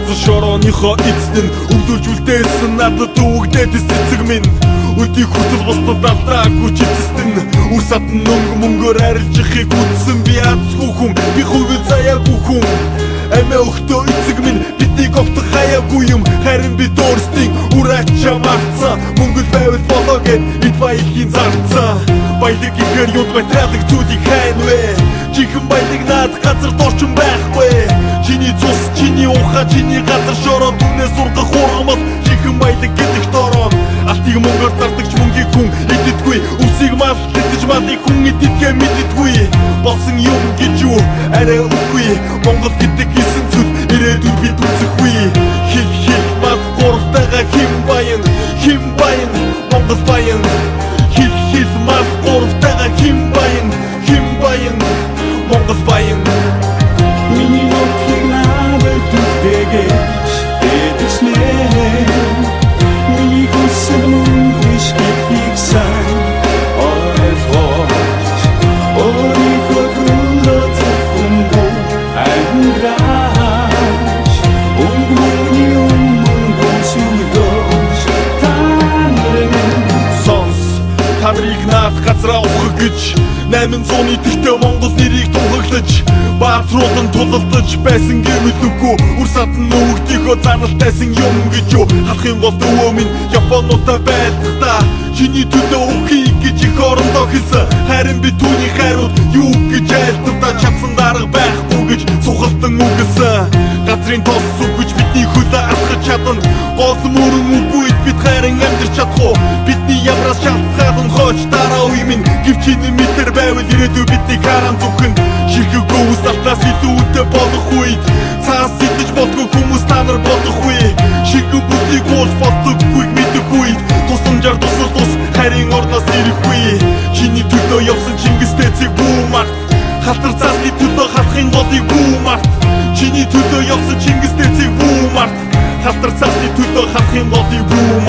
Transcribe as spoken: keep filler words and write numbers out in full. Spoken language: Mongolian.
газар шорооныхоо эзэн нь өвдөлж үлдээсэн надад үгдээд эцэг минь өдий хүртэл бусдад алдаагүй ч эцэстэн үр сатан өнгө мөнгөөр арилжихыг үдсэн би азгүй хүн би хувийн заяагүй хүн амиа өгтөө эцэг минь биднийг огтох хаяагүй юм харин би өөрсдийн үр ачаа марцсан мөнгөл байвал болоо гэд эд баялагын зарцсан баялаг ихээр юуд батрадаг зүйлийг хайн вэ чихэн баялаг наад газар дорчин байхгүй чиний цус чиний ухаа чиний газар шороо түнээс ургах ургамал чихэн баялаг гэдэг дороо алтыг мөнгөөр зардагч мөнгийг хүн идэдгүй үсийг мал идэж малыг хүн идэдгээ мэддэггүй болсон юм гэж юу арай үгүй Монгол гэдэг хийсэн зүйл ирээдүйд бид үзэхгүй хил хил мал гуравтайгаа хим баян хим баян Монгол баян хил хил мал гуравтайгаа хим баян хим баян Монгол баян миний нутгийг надад түлхтэйгэж эдэснээ миний хүсэл мөнгөш гэдгийг сайн ойлгож өөрийнхөө төлөө зөвхөн ангираач өнгөний өмнө сүлдөөж танарыг сонс танарыг наад газраа ухах гэж найман зууны тэртээ Монгол нэрийг тунхаглаж баатруудан тулалдаж байсан гэмэлгүй үр сатан өгдийнхөө заналтайсан юм гэж юу хатхын гол өвөө минь Японуудаа байлдаа чиний төлөө өгье гэж их орондоо хэлсэн харин би түүний хайрууд юу гэж айлтдаа чадсан дарга байхгүй гэж сухалтан үгэлсэн газрын тос үгэж бидний хөлөө алхаж чадна гол мөрөн үгүйд бид хайран амьдарч чадах уу бидний ямраас шалтгаалan хооч дараа үе минь гівчиний мэтэр байвал ирээдүй бидний харан зүхэн ширхэгөө ус алтаас илүүтэй болох үед цаас сэтэж болдгоо хүмүүс та нар бодох үе ширхэг бүгдийг ууж болдоггүй мэдэх үед тусламжаар тусал тус харин орноос ирэхгүй чиний төлөө явсан Чингистэй цэг бүү март халтар цаасны төлөө халахын голыг бүү март чиний төлөө явсан Чингистэй цэг бүү март халтар цаасны төлөө халахын голыг бүү